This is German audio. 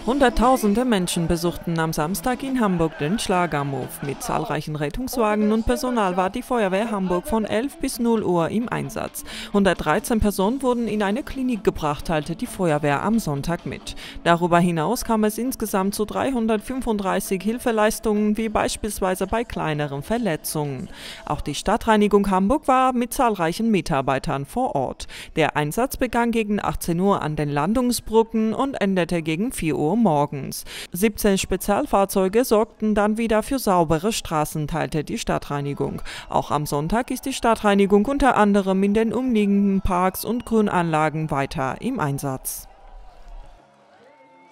Hunderttausende Menschen besuchten am Samstag in Hamburg den Schlagermove. Mit zahlreichen Rettungswagen und Personal war die Feuerwehr Hamburg von 11 bis 0 Uhr im Einsatz. 113 Personen wurden in eine Klinik gebracht, teilte die Feuerwehr am Sonntag mit. Darüber hinaus kam es insgesamt zu 335 Hilfeleistungen, wie beispielsweise bei kleineren Verletzungen. Auch die Stadtreinigung Hamburg war mit zahlreichen Mitarbeitern vor Ort. Der Einsatz begann gegen 18 Uhr an den Landungsbrücken und endete gegen 4 Uhr morgens. 17 Spezialfahrzeuge sorgten dann wieder für saubere Straßen, teilte die Stadtreinigung. Auch am Sonntag ist die Stadtreinigung unter anderem in den umliegenden Parks und Grünanlagen weiter im Einsatz.